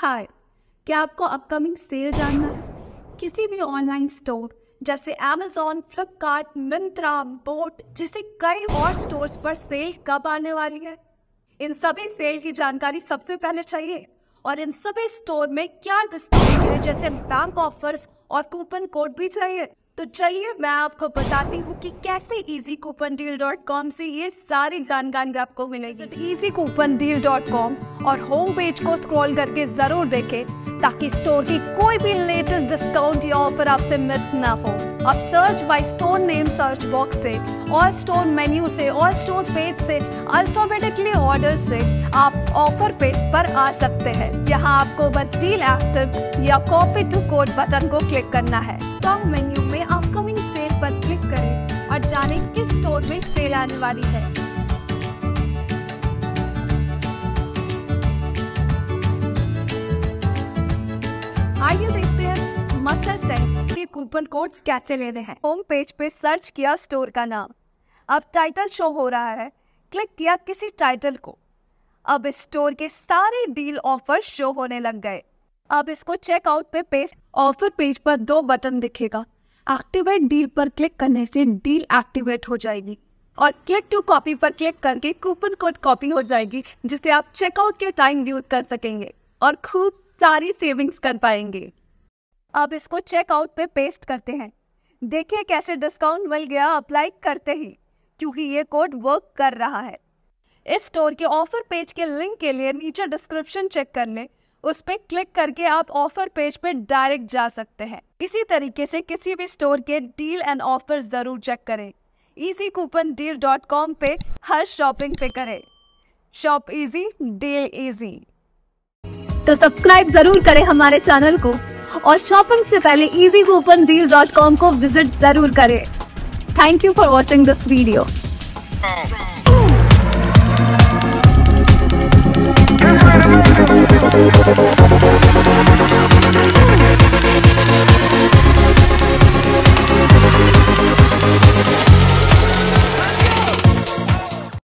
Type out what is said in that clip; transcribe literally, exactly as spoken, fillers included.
हाय, क्या आपको upcoming cell जानना है? किसी भी ऑनलाइन स्टोर जैसे अमेज़न, फ्लिपकार्ट, मिंत्रा, बोट जैसे कई और स्टोर्स पर सेल कब आने वाली है? इन सभी सेल की जानकारी सबसे पहले चाहिए। और इन सभी स्टोर में क्या डिस्काउंट है जैसे बैंक ऑफर्स और कूपन कोड भी चाहिए। तो चलिए मैं आपको बताती हूँ कि कैसे easy coupon deal dot com से ये सारी जानकारी आपको मिलेगी। Easy coupon deal dot com और होम पेज को स्क्रॉल करके जरूर देखें ताकि स्टोर की कोई भी लेटेस्ट डिस्काउंट या ऑफर आपसे मिस ना हो। अब search by store name search box से, ऑल स्टोर मेन्यू से, ऑल स्टोर पेज से, अल्फाबेटिकली ऑर्डर से आप ऑफर पेज पर आ सकते हैं। यहाँ आपको बस डील एक्टिव या कॉपी टू कोड बटन को क्लिक करना है। टॉप मेन्यू में अपकमिंग सेल पर क्लिक करें और जानें किस स्टोर में सेल आने वाली है। आइए देखते हैं मस्ट एंड के कूपन कोड्स कैसे लेने हैं। होम पेज पे सर्च किया स्टोर का नाम, अब टाइटल शो हो रहा है, क्लिक किया किसी टाइटल को। अब इस स्टोर के सारे डील ऑफर शो होने लग गए। अब इसको चेकआउट पे पेस्ट। ऑफर पेज पर दो बटन दिखेगा। एक्टिवेट डील पर क्लिक करने से डील एक्टिवेट हो जाएगी और क्लिक टू कॉपी पर क्लिक करके कूपन कोड कॉपी हो जाएगी, जिसे आप चेकआउट के टाइम यूज कर सकेंगे और खूब सारी सेविंग्स कर पाएंगे। अब इसको चेकआउट पे पेस्ट करते हैं। देखिए कैसे डिस्काउंट मिल गया अप्लाई करते ही, क्योंकि ये कोड वर्क कर रहा है। इस स्टोर के ऑफर पेज के लिंक के लिए नीचे डिस्क्रिप्शन चेक कर लें, उस पर क्लिक करके आप ऑफर पेज पे डायरेक्ट जा सकते हैं। इसी तरीके से किसी भी स्टोर के डील एंड ऑफर जरूर चेक करें। Easy coupon deal dot com पे हर शॉपिंग पे करें। Shop easy, deal easy. तो सब्सक्राइब जरूर करें हमारे चैनल को और शॉपिंग से पहले easy coupon deal dot com को विजिट जरूर करें। Thank you for watching this video. We'll be right back.